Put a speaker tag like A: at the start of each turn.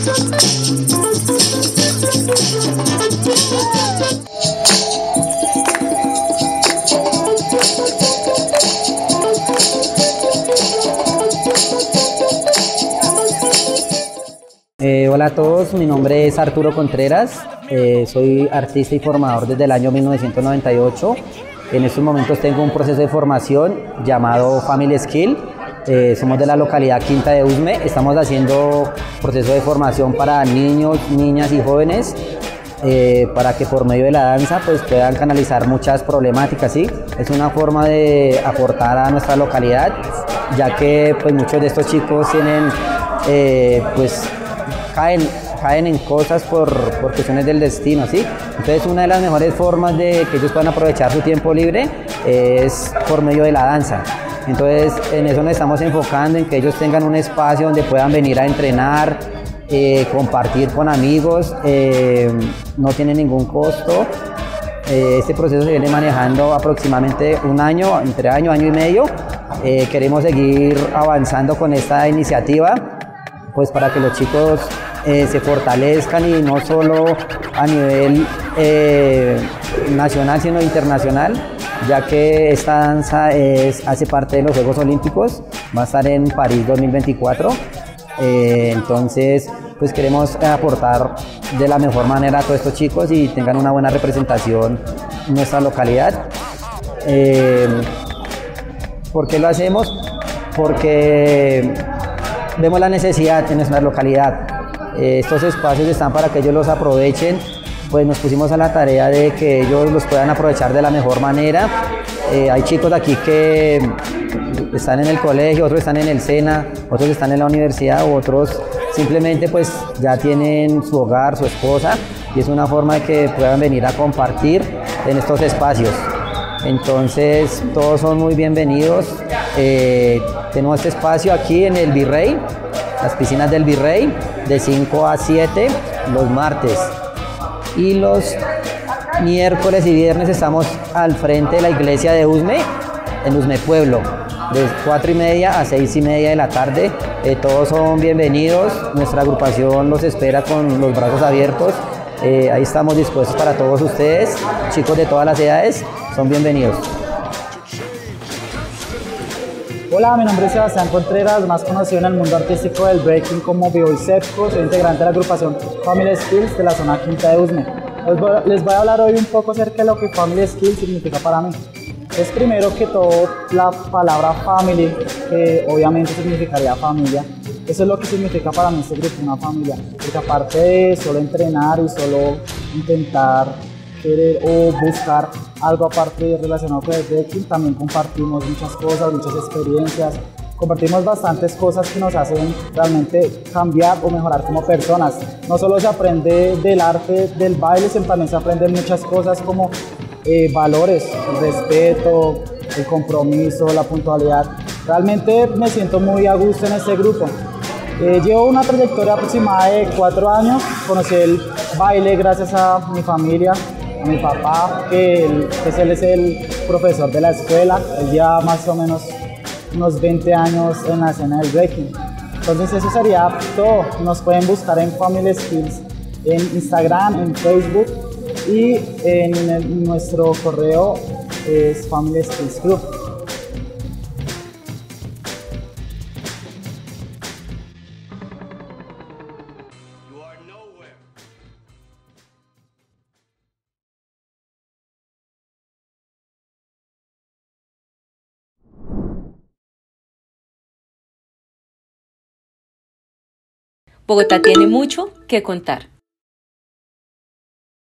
A: Hola a todos, mi nombre es Arturo Contreras, soy artista y formador desde el año 1998. En estos momentos tengo un proceso de formación llamado Family Skill. Somos de la localidad Quinta de Usme, estamos haciendo proceso de formación para niños, niñas y jóvenes para que por medio de la danza pues puedan canalizar muchas problemáticas, ¿sí? Es una forma de aportar a nuestra localidad, ya que pues muchos de estos chicos tienen pues caen en cosas por cuestiones del destino, ¿sí? Entonces una de las mejores formas de que ellos puedan aprovechar su tiempo libre es por medio de la danza. Entonces en eso nos estamos enfocando, en que ellos tengan un espacio donde puedan venir a entrenar, compartir con amigos, no tiene ningún costo. Este proceso se viene manejando aproximadamente un año, entre año y medio. Queremos seguir avanzando con esta iniciativa, pues para que los chicos se fortalezcan, y no solo a nivel nacional sino internacional, ya que esta danza hace parte de los Juegos Olímpicos, va a estar en París 2024. Entonces pues queremos aportar de la mejor manera a todos estos chicos y tengan una buena representación en nuestra localidad. ¿Por qué lo hacemos? Porque vemos la necesidad en nuestra localidad. Estos espacios están para que ellos los aprovechen, pues nos pusimos a la tarea de que ellos los puedan aprovechar de la mejor manera. Hay chicos de aquí que están en el colegio, otros están en el SENA, otros están en la universidad, u otros simplemente pues ya tienen su hogar, su esposa, y es una forma de que puedan venir a compartir en estos espacios. Entonces todos son muy bienvenidos. Tenemos este espacio aquí en el Virrey, las piscinas del Virrey, de 5 a 7 los martes, y los miércoles y viernes estamos al frente de la iglesia de Usme, en Usme Pueblo, de 4:30 a 6:30 de la tarde. Todos son bienvenidos, nuestra agrupación los espera con los brazos abiertos. Ahí estamos dispuestos para todos ustedes, chicos de todas las edades, son bienvenidos.
B: Hola, mi nombre es Sebastián Contreras, más conocido en el mundo artístico del breaking como B-Boy Sepco. Soy integrante de la agrupación Family Skills de la zona Quinta de Usme. Les voy a hablar hoy un poco acerca de lo que Family Skills significa para mí. Es primero que todo la palabra family, que obviamente significaría familia. Eso es lo que significa para mí este grupo, una familia. Porque aparte de solo entrenar y solo intentar querer o buscar algo aparte relacionado con el breaking, también compartimos muchas cosas, muchas experiencias, compartimos bastantes cosas que nos hacen realmente cambiar o mejorar como personas. No solo se aprende del arte del baile, sino también se aprenden muchas cosas como valores, el respeto, el compromiso, la puntualidad. Realmente me siento muy a gusto en este grupo. Llevo una trayectoria aproximada de 4 años, conocí el baile gracias a mi familia, a mi papá, que él es el profesor de la escuela. Él lleva más o menos unos 20 años en la escena del breaking. Entonces eso sería todo. Nos pueden buscar en Family Skills, en Instagram, en Facebook, y en nuestro correo es Family Skills Club.
C: Bogotá tiene mucho que contar.